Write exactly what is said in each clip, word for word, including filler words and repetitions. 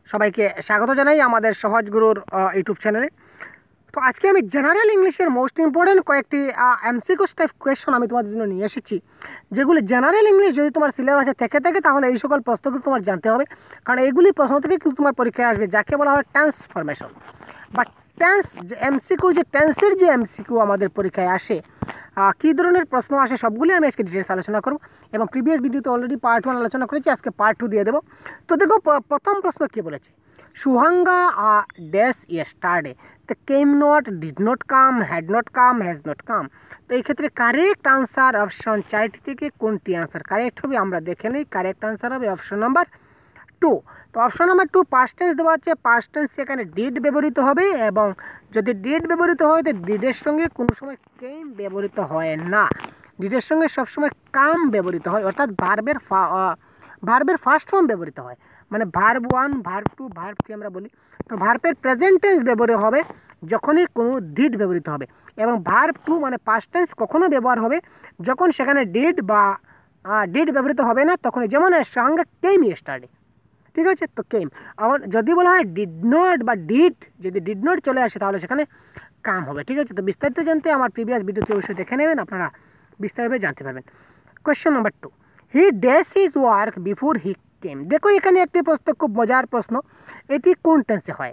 সবাইকে স্বাগত জানাই আমাদের সহজ গুরুর ইউটিউব চ্যানেলে। তো আজকে আমি জেনারেল ইংলিশের মোস্ট ইম্পর্টেন্ট কয়েকটি এমসিকিউ টাইপ কোয়েশ্চন আমি তোমাদের জন্য নিয়ে এসেছি, যেগুলি জেনারেল ইংলিশ যদি তোমার সিলেবাসে থেকে থাকে তাহলে এই সকল প্রশ্ন কিন্তু তোমার জানতে হবে, কারণ এইগুলি প্রশ্ন থেকে কিন্তু তোমার পরীক্ষায় আসবে, যাকে বলা হয় ট্রান্সফরমেশন বা টেন্স। যে এমসিকিউ যে টেন্সের যে এমসিকিউ আমাদের পরীক্ষায় আসে, কী ধরনের প্রশ্ন আসে সবগুলি আমি আজকে ডিটেলস আলোচনা করব, এবং প্রিভিয়াস ভিডিওতে অলরেডি পার্ট ওয়ান আলোচনা করেছি, আজকে পার্ট টু দিয়ে দেবো। তো দেখো প্রথম প্রশ্ন কী বলেছে, সুহাঙ্গা ড্যাশ ইয়েস্টারডে, তো came not, did not come, had not come, has not come. তো এই ক্ষেত্রে কারেক্ট আনসার অপশন চারটি থেকে কোনটি আনসার কারেক্ট হবে আমরা দেখে নিই। কারেক্ট আনসার হবে অপশন নাম্বার টু। তো option number two, past tense দেওয়া আছে, পাস্ট টেন্স সেখানে ডিড ব্যবহৃত হবে, এবং যদি ডিড ব্যবহৃত হয় তো ডিডের সঙ্গে কোনো সময় কেম ব্যবহৃত হয় না, ডিডের সঙ্গে সবসময় কাম ব্যবহৃত হয়, অর্থাৎ ভার্বের ভার্বের ফার্স্ট ফর্ম ব্যবহৃত হয়, মানে verb one, verb two, verb three আমরা বলি। তো ভার্বের প্রেজেন্ট টেন্স ব্যবহৃত হবে যখনই কোনো ডিড ব্যবহৃত হবে, এবং ভার্ব টু মানে পাস্ট টেন্স কখনো ব্যবহার হবে যখন সেখানে ডিড বা ডিড ব্যবহৃত হবে না, তখন যেমন সঙ্গে কেম ইয়েস্টারডে, ঠিক আছে। তো কেম, আবার যদি বলা হয় ডিড নট বা ডিড, যদি ডিড নট চলে আসে তাহলে সেখানে কাম হবে, ঠিক আছে। তো বিস্তারিত জানতে আমার প্রিভিয়াস ভিডিওটি অবশ্যই দেখে নেবেন, আপনারা বিস্তারিতভাবে জানতে পারবেন। Question number two, he dash his work before he came. দেখো এখানে একটি প্রশ্ন, খুব মজার প্রশ্ন, এটি কোন টেন্সে হয়?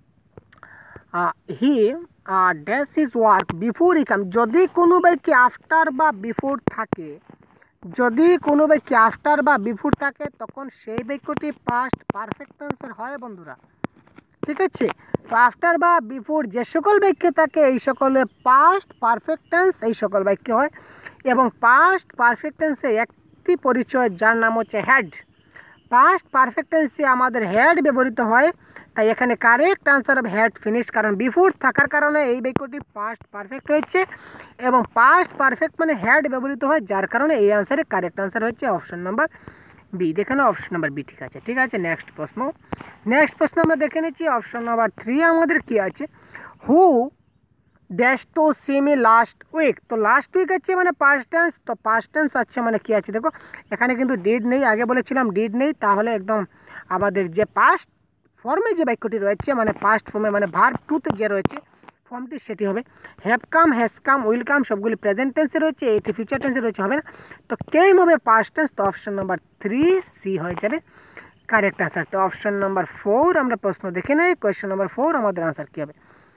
He dash his work before he come. যদি কোনো বাক্যে আফটার বা বিফোর থাকে, যদি কোনো বাক্যে আফটার বা বিফোর থাকে তখন সেই বাক্যটি পাস্ট পারফেক্ট টেন্সের হয় বন্ধুরা, ঠিক আছে। তো আফটার বা বিফোর যে সকল বাক্য থাকে এই সকলে পাস্ট পারফেক্ট টেন্স এই সকল বাক্য হয়, এবং পাস্ট পারফেক্ট টেন্সে একটি পরিচয় যার নাম হচ্ছে হেড। পাস্ট পারফেক্ট টেন্সে আমাদের হেড ব্যবহৃত হয়, তাই এখানে কারেক্ট আনসার হবে হেড ফিনিশ, কারণ বিফোর থাকার কারণে এই বাক্যটি পাস্ট পারফেক্ট হয়েছে, এবং পাস্ট পারফেক্ট মানে হেড ব্যবহৃত হয়, যার কারণে এই আনসারে কারেক্ট আনসার হচ্ছে অপশন নাম্বার বি। দেখেন অপশন নাম্বার বি ঠিক আছে, ঠিক আছে। নেক্সট প্রশ্ন, নেক্সট প্রশ্ন আমরা দেখে নিচ্ছি অপশন নাম্বার থ্রি আমাদের কি আছে, who dash to see me last week. তো লাস্ট উইক আছে মানে পাস্ট টেন্স, তো পাস্ট টেন্স আছে মানে কি আছে দেখো এখানে কিন্তু ডিড নেই, আগে বলেছিলাম ডিড নেই, তাহলে একদম আমাদের যে পাস্ট ফর্মে যে বাক্যটি রয়েছে মানে পাস্ট ফর্মে মানে ভার্ব টুতে যে রয়েছে ফর্মটি সেটি হবে have come, has come, will come, সবগুলি প্রেজেন্ট টেন্সে রয়েছে, এটি ফিউচার টেন্সে রয়েছে, হবে না। তো কেম হবে পাস্ট টেন্স, তো অপশন নাম্বার থ্রি সি হয়ে যাবে কারেক্ট আনসার। তো অপশন নাম্বার ফোর আমরা প্রশ্ন দেখে নেই, কোয়েশ্চেন নাম্বার ফোর আমাদের আনসার কী হবে,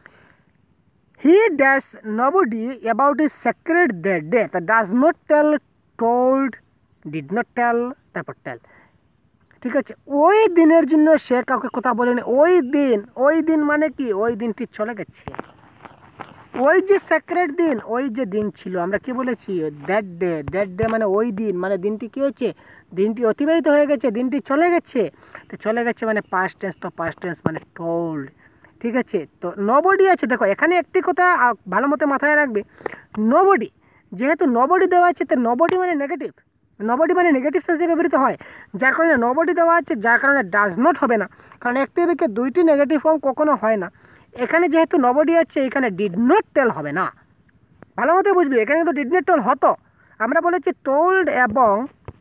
he dash nobody about is secret that day. তা does not tell, told, did not tell, তারপর টেল, ঠিক আছে। ওই দিনের জন্য সে কাউকে কথা বলেনি, ওই দিন, ওই দিন মানে কি ওই দিনটি চলে গেছে, ওই যে সেক্রেট দিন, ওই যে দিন ছিল আমরা কি বলেছি দ্যাট ডে, দ্যাট ডে মানে ওই দিন, মানে দিনটি কী হয়েছে, দিনটি অতিবাহিত হয়ে গেছে, দিনটি চলে গেছে। তো চলে গেছে মানে পাস্ট টেন্স, তো পাস্ট টেন্স মানে টোল্ড, ঠিক আছে। তো নবডি আছে, দেখো এখানে একটি কথা ভালো মতো মাথায় রাখবে, নবডি যেহেতু নবডি দেওয়া আছে তো নবডি মানে নেগেটিভ, নবডি মানে নেগেটিভ সেন্সে ব্যবহৃত হয়, যার কারণে নবডি দেওয়া আছে, যার কারণে ডাজ নট হবে না, কারণ একটি দিকে দুইটি নেগেটিভ ফর্ম কখনো হয় না। এখানে যেহেতু নবডি আছে এখানে ডিড নট টেল হবে না, ভালো মতো বুঝবি, এখানে কিন্তু ডিড নট টেল হতো, আমরা বলেছি টোল্ড এবং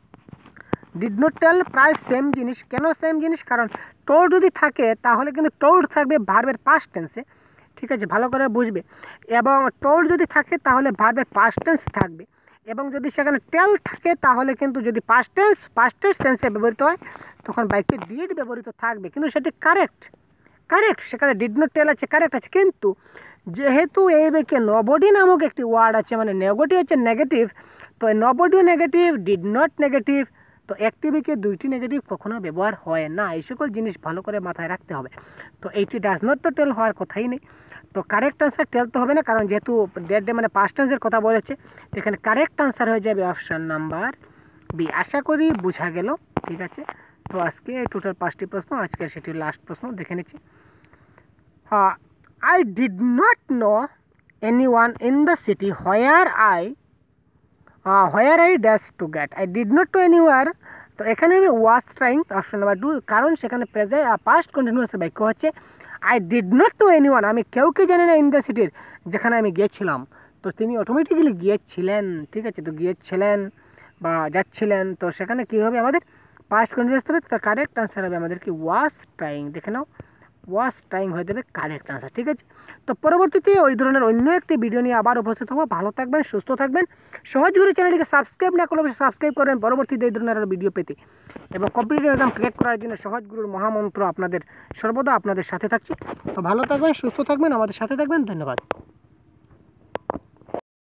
ডিড নট টেল প্রায় সেম জিনিস। কেন সেম জিনিস, কারণ টোল্ড যদি থাকে তাহলে কিন্তু টোল্ড থাকবে ভার্বের পাস্ট টেন্সে, ঠিক আছে, ভালো করে বুঝবে, এবং টোল্ড যদি থাকে তাহলে ভার্বের পাস্ট টেন্স থাকবে, এবং যদি সেখানে টেল থাকে তাহলে কিন্তু যদি পাস্ট টেন্স পাস্ট টেন্সে ব্যবহৃত হয় তখন বাক্যে ডিড ব্যবহৃত থাকবে, কিন্তু সেটি কারেক্ট, কারেক্ট সেখানে ডিড নট টেল আছে, কারেক্ট আছে। কিন্তু যেহেতু এই বাক্যে নবডি নামক একটি ওয়ার্ড আছে মানে নেগেটিভ হচ্ছে নেগেটিভ, তো নবডিও নেগেটিভ, ডিড নট নেগেটিভ, তো একটি বাক্যে দুইটি নেগেটিভ কখনো ব্যবহার হয় না, এই সকল জিনিস ভালো করে মাথায় রাখতে হবে। তো এইটি ডাজ নট তো টেল হওয়ার কথাই নেই, তো কারেক্ট আনসার টেল তো হবে না, কারণ যেহেতু ডেট ডে মানে পাস্ট টেন্সের কথা বলেছে, তো এখানে কারেক্ট আনসার হয়ে যাবে অপশান নাম্বার বি। আশা করি বোঝা গেল, ঠিক আছে। তো আজকে টোটাল পাঁচটি প্রশ্ন, আজকে সেটি লাস্ট প্রশ্ন দেখে নিচ্ছি। হ্যাঁ, I did not know any one in the city where I where I dash to get, I did not to anywhere. তো এখানে আমি was trying option number two, কারণ সেখানে প্রেজে পাস্ট কন্টিনিউয়াস বাক্য হচ্ছে I did not to anyone, আমি কেউকে জানি না ইন দ্য সিটির, যেখানে আমি গিয়েছিলাম, তো তিনি অটোমেটিক্যালি গিয়েছিলেন, ঠিক আছে। তো গিয়েছিলেন বা যাচ্ছিলেন, তো সেখানে কী হবে আমাদের পাস্ট কন্টিনিউয়াস থাকলে তার কারেক্ট আনসার হবে আমাদের কি ওয়াজ ট্রাইং। দেখে নাও, ওয়াজ ট্রাইং হয়ে যাবে কারেক্ট আনসার। ঠিক আছে, তো পরবর্তীতে ওই ধরনের অন্য একটি ভিডিও নিয়ে আবার উপস্থিত হবো। ভালো থাকবেন, সুস্থ থাকবেন। সহজ গুরু চ্যানেলটিকে সাবস্ক্রাইব না করলে সাবস্ক্রাইব করবেন পরবর্তীতে এই ধরনের আরও ভিডিও পেতে, এবং কম্পিটিটিভ এক্সাম ক্র্যাক করার জন্য সহজ গুরুর মহামন্ত্র আপনাদের সর্বদা আপনাদের সাথে থাকছে। তো ভালো থাকবেন, সুস্থ থাকবেন, আমাদের সাথে থাকবেন। ধন্যবাদ।